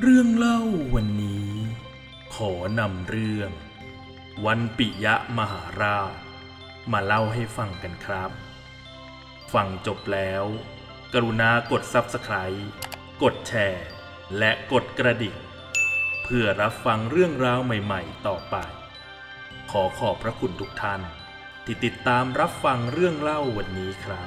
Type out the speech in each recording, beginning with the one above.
เรื่องเล่าวันนี้ขอนำเรื่องวันปิยมหาราชมาเล่าให้ฟังกันครับฟังจบแล้วกรุณากด Subscribe กดแชร์และกดกระดิ่งเพื่อรับฟังเรื่องราวใหม่ๆต่อไปขอขอบพระคุณทุกท่านที่ติดตามรับฟังเรื่องเล่าวันนี้ครับ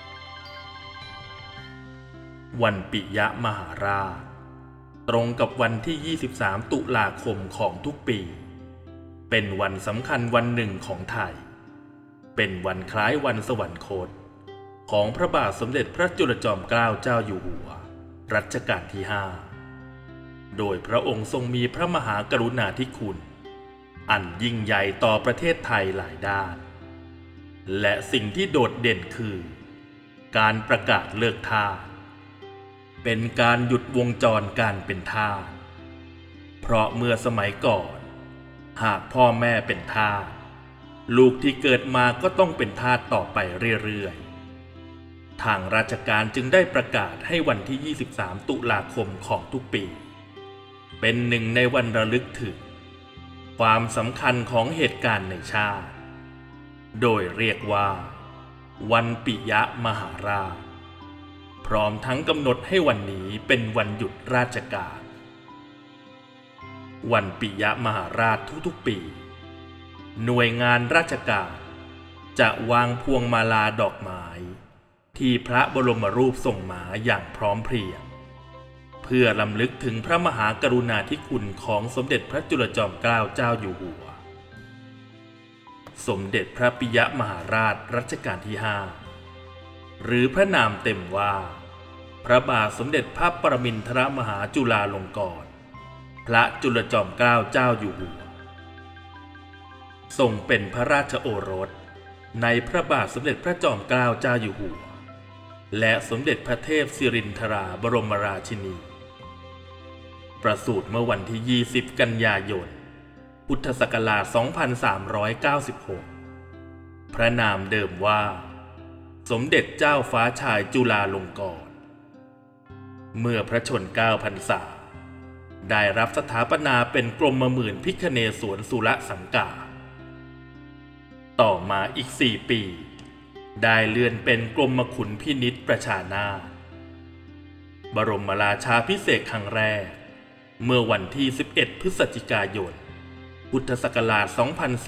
วันปิยมหาราชตรงกับวันที่23ตุลาคมของทุกปีเป็นวันสำคัญวันหนึ่งของไทยเป็นวันคล้ายวันสวรรคตของพระบาทสมเด็จพระจุลจอมเกล้าเจ้าอยู่หัวรัชกาลที่5โดยพระองค์ทรงมีพระมหากรุณาธิคุณอันยิ่งใหญ่ต่อประเทศไทยหลายด้านและสิ่งที่โดดเด่นคือการประกาศเลิกทาสเป็นการหยุดวงจรการเป็นทาสเพราะเมื่อสมัยก่อนหากพ่อแม่เป็นทาสลูกที่เกิดมาก็ต้องเป็นทาสต่อไปเรื่อยๆทางราชการจึงได้ประกาศให้วันที่23ตุลาคมของทุกปีเป็นหนึ่งในวันระลึกถึงความสำคัญของเหตุการณ์ในชาติโดยเรียกว่าวันปิยมหาราชพร้อมทั้งกำหนดให้วันนี้เป็นวันหยุดราชการวันปิยมหาราชทุกๆปีหน่วยงานราชการจะวางพวงมาลาดอกไม้ที่พระบรมรูปทรงมาอย่างพร้อมเพรียงเพื่อรำลึกถึงพระมหากรุณาธิคุณของสมเด็จพระจุลจอมเกล้าเจ้าอยู่หัวสมเด็จพระปิยมหาราชรัชกาลที่5หรือพระนามเต็มว่าพระบาทสมเด็จพระปรมินทรมหาจุฬาลงกรณ์พระจุลจอมเกล้าเจ้าอยู่หัวทรงเป็นพระราชโอรสในพระบาทสมเด็จพระจอมเกล้าเจ้าอยู่หัวและสมเด็จพระเทพสิรินทราบรมราชินีประสูติเมื่อวันที่20กันยายนพุทธศักราช2396พระนามเดิมว่าสมเด็จเจ้าฟ้าชายจุฬาลงกรณ์เมื่อพระชน9พรรษาได้รับสถาปนาเป็นกรมหมื่นพิคเนศวรสุรสังกาต่อมาอีก4 ปีได้เลื่อนเป็นกรมขุนพินิจประชานาถบรมราชาภิเษกครั้งแรกเมื่อวันที่11พฤศจิกายนพุทธศักราช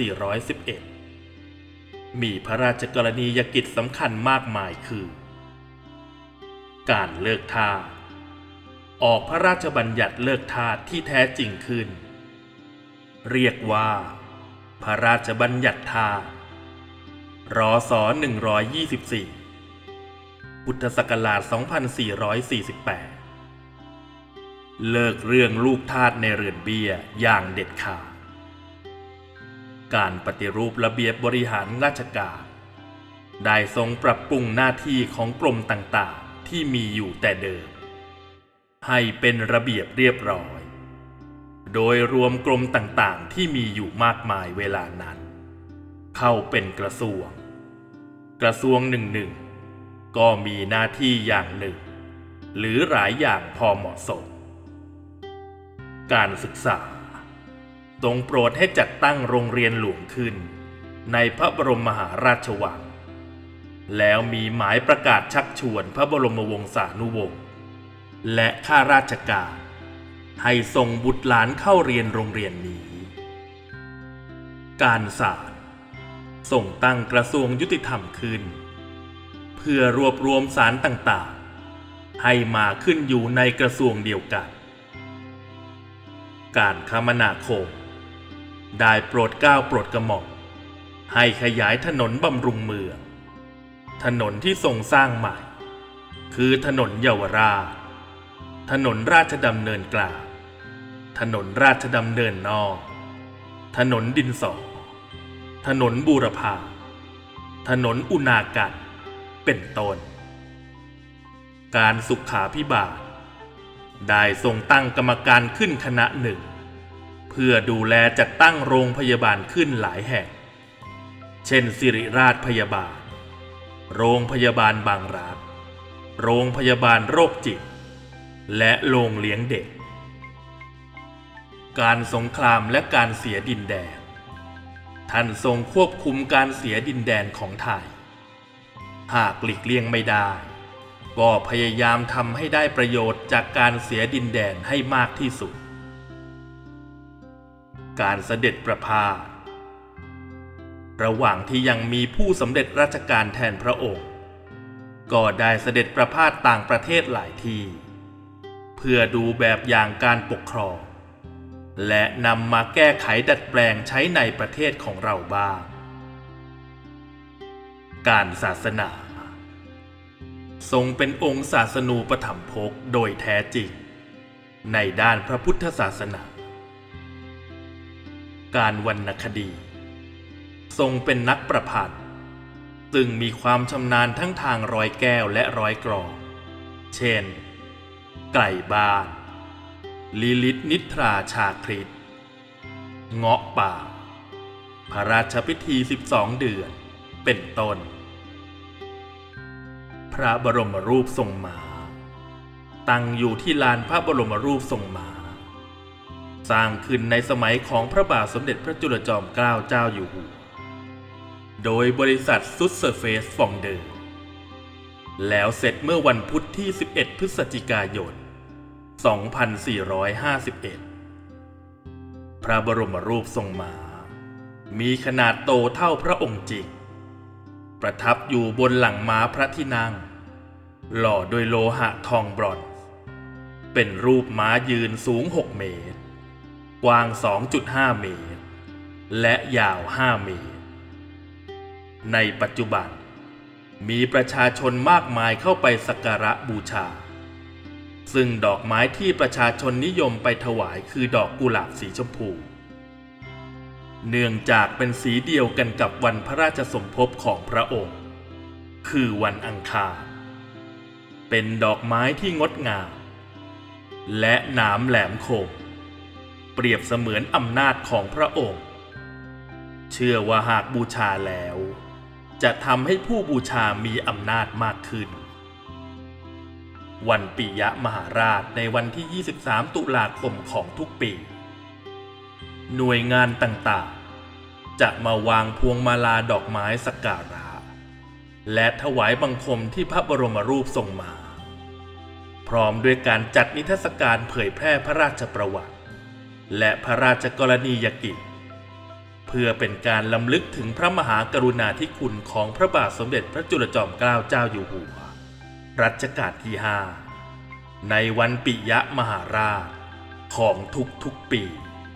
2411มีพระราชกรณียกิจสำคัญมากมายคือการเลิกทาสออกพระราชบัญญัติเลิกทาสที่แท้จริงขึ้นเรียกว่าพระราชบัญญัติทาสรศ124พุทธศักราช2448เลิกเรื่องลูกทาสในเรือนเบี้ยอย่างเด็ดขาดการปฏิรูประเบียบบริหารราชการได้ทรงปรับปรุงหน้าที่ของกรมต่างๆที่มีอยู่แต่เดิมให้เป็นระเบียบเรียบร้อยโดยรวมกรมต่างๆที่มีอยู่มากมายเวลานั้นเข้าเป็นกระทรวงหนึ่งก็มีหน้าที่อย่างหนึ่งหรือหลายอย่างพอเหมาะสมการศึกษาทรงโปรดให้จัดตั้งโรงเรียนหลวงขึ้นในพระบรมมหาราชวังแล้วมีหมายประกาศชักชวนพระบรมวงศานุวงศ์และข้าราชการให้ส่งบุตรหลานเข้าเรียนโรงเรียนนี้การศาลทรงตั้งกระทรวงยุติธรรมขึ้นเพื่อรวบรวมศาลต่างๆให้มาขึ้นอยู่ในกระทรวงเดียวกันการคมนาคมได้โปรดเกล้าโปรดกระหม่อมให้ขยายถนนบำรุงเมืองถนนที่ทรงสร้างใหม่คือถนนเยาวราชถนนราชดำเนินกลางถนนราชดำเนินนอกถนนดินสอถนนบูรพาถนนอุณากันเป็นต้นการสุขาภิบาลได้ทรงตั้งกรรมการขึ้นคณะหนึ่งเพื่อดูแลจัดตั้งโรงพยาบาลขึ้นหลายแห่งเช่นสิริราชพยาบาลโรงพยาบาลบางรักโรงพยาบาลโรคจิตและโรงเลี้ยงเด็กการสงครามและการเสียดินแดนท่านทรงควบคุมการเสียดินแดนของไทยหากหลีกเลี่ยงไม่ได้ก็พยายามทำให้ได้ประโยชน์จากการเสียดินแดนให้มากที่สุดการเสด็จประพาสระหว่างที่ยังมีผู้สำเร็จราชการแทนพระองค์ก็ได้เสด็จประพาสต่างประเทศหลายที่เพื่อดูแบบอย่างการปกครองและนำมาแก้ไขดัดแปลงใช้ในประเทศของเราบ้างการศาสนาทรงเป็นองค์ศาสนูปถัมภกโดยแท้จริงในด้านพระพุทธศาสนาการวรรณคดีทรงเป็นนักประพันธ์ซึ่งมีความชำนาญทั้งทางร้อยแก้วและร้อยกลองเช่นไก่บ้านลิลิตนิทราชาคริตเงาะป่าพระราชพิธี12 เดือนเป็นต้นพระบรมรูปทรงม้าตั้งอยู่ที่ลานพระบรมรูปทรงม้าสร้างขึ้นในสมัยของพระบาทสมเด็จพระจุลจอมเกล้าเจ้าอยู่หัวโดยบริษัทซุดเซอร์เฟสฟองเดอร์แล้วเสร็จเมื่อวันพุธที่11 พฤศจิกายน 2451 พระบรมรูปทรงม้ามีขนาดโตเท่าพระองค์จริงประทับอยู่บนหลังม้าพระที่นั่งหล่อด้วยโลหะทองบรอนซ์เป็นรูปม้ายืนสูง6 เมตรกว้าง 2.5 เมตรและยาว5 เมตรในปัจจุบันมีประชาชนมากมายเข้าไปสักการะบูชาซึ่งดอกไม้ที่ประชาชนนิยมไปถวายคือดอกกุหลาบสีชมพูเนื่องจากเป็นสีเดียวกันกับวันพระราชสมภพของพระองค์คือวันอังคารเป็นดอกไม้ที่งดงามและหนามแหลมคมเปรียบเสมือนอำนาจของพระองค์เชื่อว่าหากบูชาแล้วจะทำให้ผู้บูชามีอำนาจมากขึ้นวันปิยมหาราชในวันที่ 23 ตุลาคมของทุกปีหน่วยงานต่างๆจะมาวางพวงมาลาดอกไม้สักการะและถวายบังคมที่พระบรมรูปทรงม้าพร้อมด้วยการจัดนิทรรศการเผยแพร่พระราชประวัติและพระราชกรณียกิจเพื่อเป็นการรำลึกถึงพระมหากรุณาธิคุณของพระบาทสมเด็จพระจุลจอมเกล้าเจ้าอยู่หัวรัชกาลที่ 5ในวันปิยมหาราชของทุกๆปี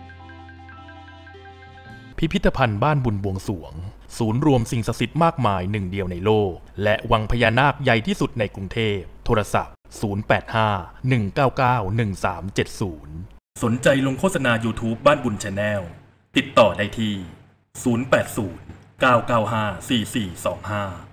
พิพิธภัณฑ์บ้านบุญบวงสรวงศูนย์รวมสิ่งศักดิ์สิทธิ์มากมายหนึ่งเดียวในโลกและวังพญานาคใหญ่ที่สุดในกรุงเทพโทรศัพท์085-199-1370สนใจลงโฆษณา YouTube บ้านบุญ Channel ติดต่อได้ที่ 080 995 4425